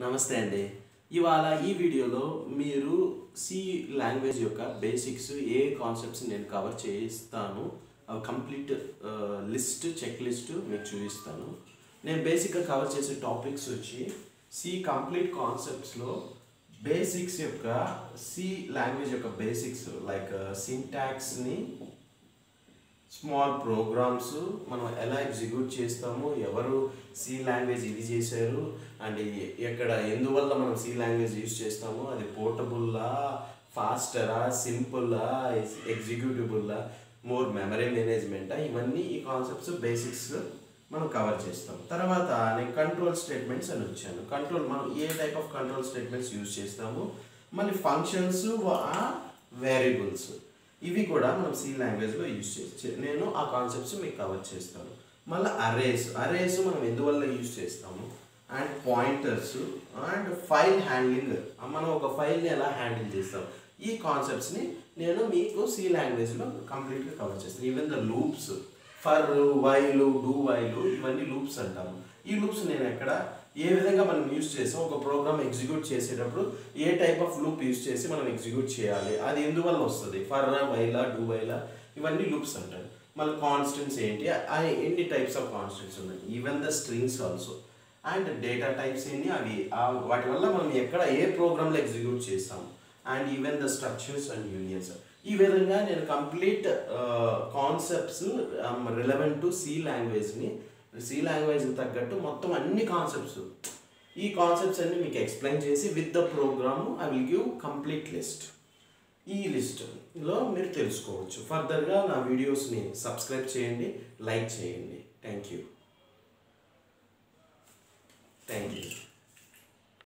నమస్తే అండి. ఇవాళ ఈ వీడియోలో మీరు సి లాంగ్వేజ్ యొక్క బేసిక్స్ ఏ కాన్సెప్ట్స్ నేను కవర్ చేస్తాను. కంప్లీట్ లిస్ట్ చెక్ లిస్ట్ మీకు చూపిస్తాను. నేను బేసిక్గా కవర్ చేసే టాపిక్స్ వచ్చి సి కంప్లీట్ కాన్సెప్ట్స్లో బేసిక్స్ యొక్క సి లాంగ్వేజ్ యొక్క బేసిక్స్ లైక్ సింటాక్స్ని, స్మాల్ ప్రోగ్రామ్స్ మనం ఎలా ఎగ్జిక్యూట్ చేస్తాము, ఎవరు సి లాంగ్వేజ్ ఇది చేశారు అండ్ ఎక్కడ ఎందువల్ల మనం సి లాంగ్వేజ్ యూజ్ చేస్తాము, అది పోర్టబుల్లా, ఫాస్టరా, సింపుల్లా, ఎగ్జిక్యూటిబుల్లా, మోర్ మెమరీ మేనేజ్మెంటా, ఇవన్నీ ఈ కాన్సెప్ట్స్ బేసిక్స్ మనం కవర్ చేస్తాం. తర్వాత నేను కంట్రోల్ స్టేట్మెంట్స్ అని వచ్చాను. కంట్రోల్ మనం ఏ type of control statements use చేస్తాము, మళ్ళీ ఫంక్షన్స్, వేరియబుల్స్ ఇవి కూడా మనం సి లాంగ్వేజ్లో యూజ్ చేసి నేను ఆ కాన్సెప్ట్స్ మీకు కవర్ చేస్తాను. మళ్ళీ అరేస్ మనం ఎందువల్ల యూజ్ చేస్తాము, and pointers and file handling, మనం ఒక ఫైల్ని ఎలా హ్యాండిల్ చేస్తాం, ఈ కాన్సెప్ట్స్ని నేను మీకు సి లాంగ్వేజ్లో కంప్లీట్గా కవర్ చేస్తాను. Even the loops, for, while, do while, ఇవన్నీ లూప్స్ అంటాము. ఈ లూప్స్ నేను ఎక్కడ ఏ విధంగా మనం యూజ్ చేసాం, ఒక ప్రోగ్రామ్ ఎగ్జిక్యూట్ చేసేటప్పుడు ఏ టైప్ ఆఫ్ లూప్ యూజ్ చేసి మనం ఎగ్జిక్యూట్ చేయాలి, అది ఎందువల్ల వస్తుంది, ఫర్, వైలా, డూ వైలా, ఇవన్నీ లూప్స్ అంటారు. మళ్ళీ కాన్స్టెంట్స్ ఏంటి, ఎన్ని టైప్స్ ఆఫ్ కాన్స్టెంట్స్ ఉన్నాయి, even the strings also, and data types ఏంటి, అవి వాటి వల్ల మనం ఎక్కడ ఏ ప్రోగ్రామ్లో ఎగ్జిక్యూట్ చేస్తాం, and even the structures and unions. ఈ విధంగా నేను complete concepts relevant to C లాంగ్వేజ్ని, సి లాంగ్వేజ్ తగ్గట్టు మొత్తం అన్ని కాన్సెప్ట్స్, ఈ కాన్సెప్ట్స్ అన్ని మీకు ఎక్స్ప్లెయిన్ చేసి with the program I will give complete list. ఈ లిస్ట్లో మీరు తెలుసుకోవచ్చు. ఫర్దర్గా నా వీడియోస్ని సబ్స్క్రైబ్ చేయండి, లైక్ చేయండి. Thank you.